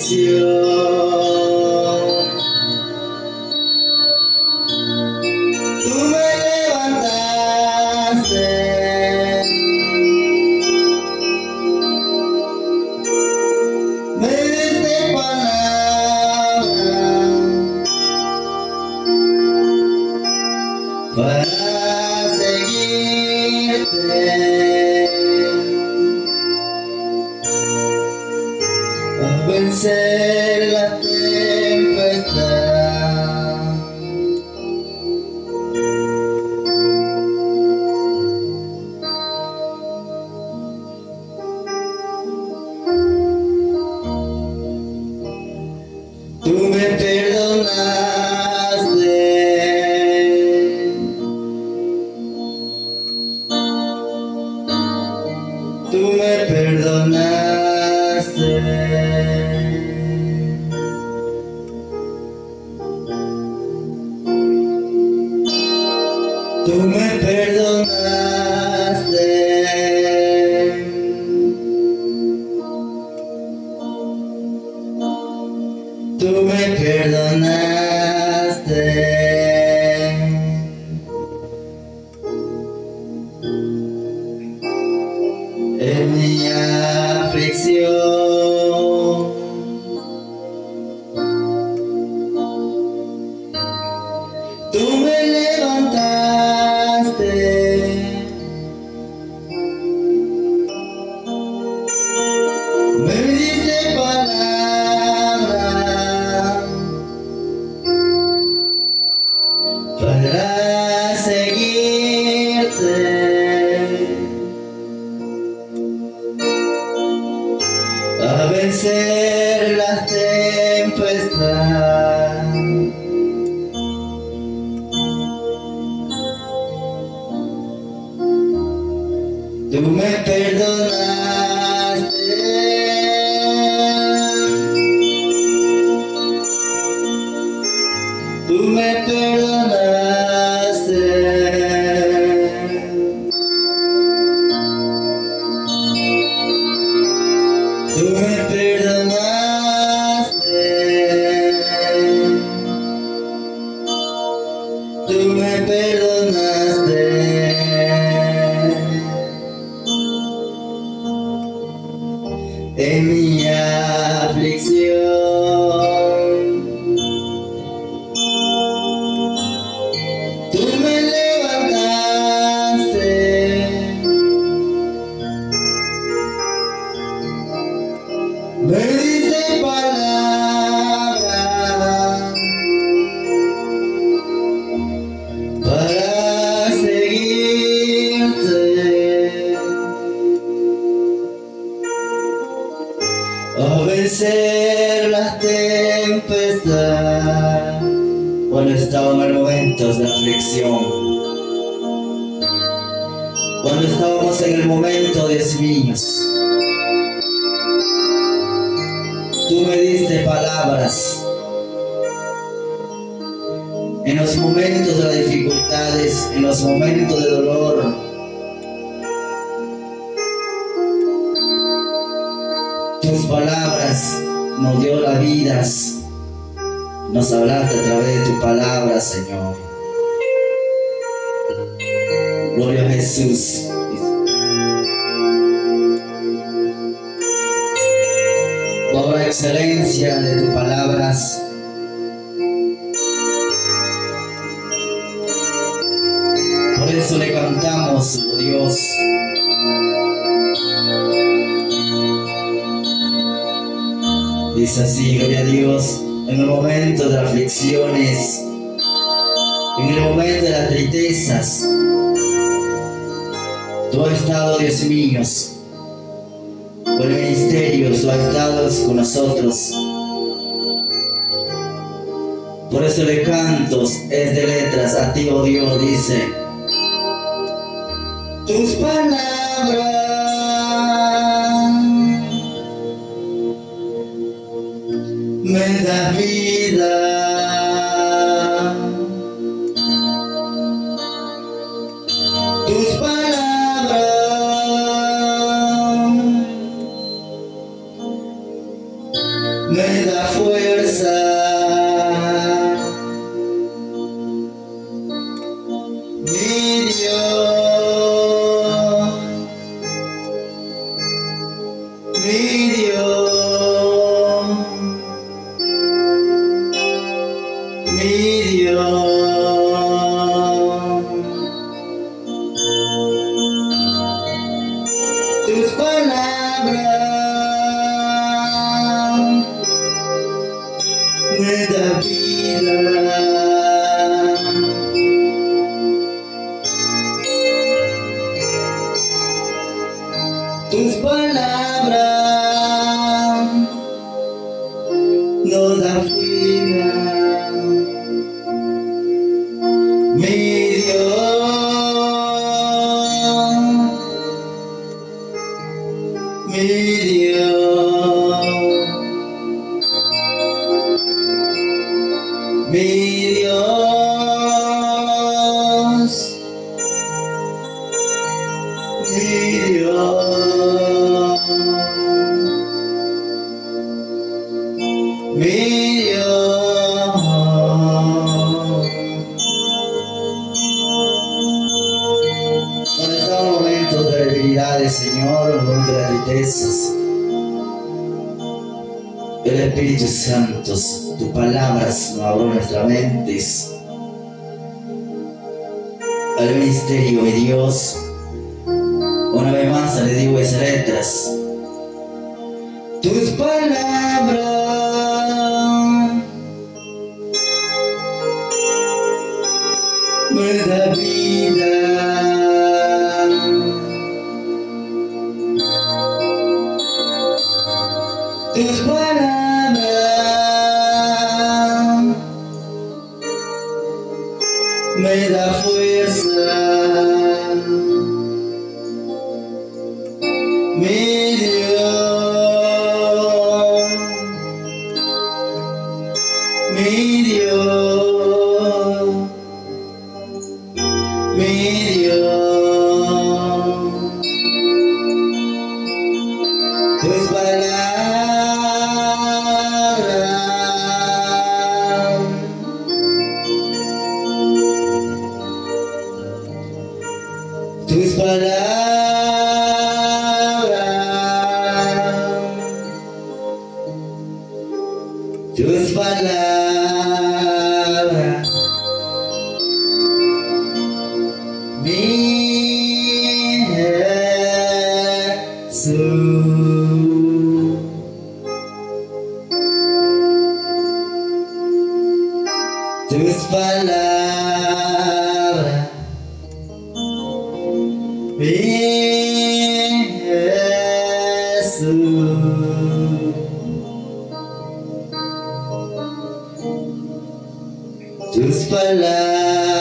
aflicción. Tú me levantaste, me diste palabra para seguirte, a vencer la tempestad. Tú me perdonaste, tú me perdonaste, tú me perdonaste, tú me perdonaste. En mi aflicción, tú me levantaste, me diste palabra para seguirte, a vencer las tempestades. Tú me perdonaste, tú me perdonaste, tú me perdonaste, tú me perdonaste. En mi aflicción, tú me levantaste, me diste palabra para seguirte, a vencer las tempestades. Cuando estábamos en momentos de aflicción, cuando estábamos en el momento de niños, tú me diste palabras. En los momentos de las dificultades, en los momentos de dolor, tus palabras nos dio la vida, nos hablaste a través de tu palabra, Señor. Gloria a Jesús. Por la excelencia de tus palabras, por eso le cantamos, oh Dios. Dice así, gloria a Dios, en el momento de las aflicciones, en el momento de las tristezas, tú has estado, Dios mío, con el ministerio, tú has estado con nosotros. Por eso le canto, es de letras a ti, oh Dios, dice, tus palabras me da vida, tus palabras me da fuerza. Mi Dios, mi Dios, mi Dios. Tus palabras me da vida. Tus palabras nos dan vida. Mi Dios, mi Dios, mi Dios, mi Dios, mi Dios. Cuando estamos en momentos de debilidades, Señor, en momentos de tristezas, el Espíritu Santo, tus palabras nos abrió nuestras mentes al ministerio de Dios. Una vez más le digo esas letras. Tus palabras me da vida. Tus palabras me da fuerza. Mi Dios, mi Dios, mi Dios. Tus palabras tus palabras, tus palabras, mi Jesús. Tus palabras, mi Jesús. Tus palabras.